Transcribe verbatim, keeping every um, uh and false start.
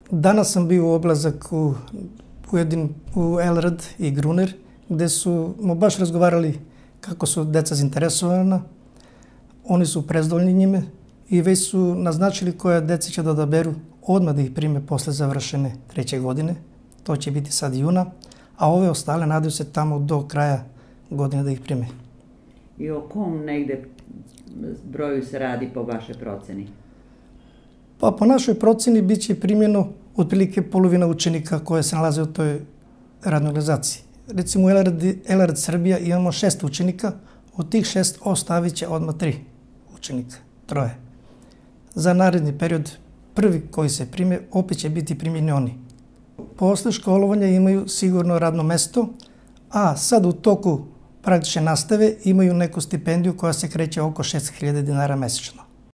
Danas sam bio u oblazak u, u, jedin, u Elrad i Gruner, gde su mu baš razgovarali kako su deca zainteresovana. Oni su prezdoljni njime i već su naznačili koja deca će da odaberu odmah da ih prime posle završene treće godine. To će biti sad juna, a ove ostale nadaju se tamo do kraja godine da ih prime. I o kom negde broju se radi po vašoj proceni? Pa po našoj proceni bit će primjeno otprilike polovina učenika koje se nalaze u toj radnoj organizaciji. Recimo u Elrad Srbija imamo šest učenika, od tih šest ostavit će odmah tri učenika, troje. Za naredni period prvi koji se prime opet će biti primjeni oni. Posle školovanja imaju sigurno radno mesto, a sad u toku praktične nastave imaju neku stipendiju koja se kreće oko šest hiljada dinara mesečno.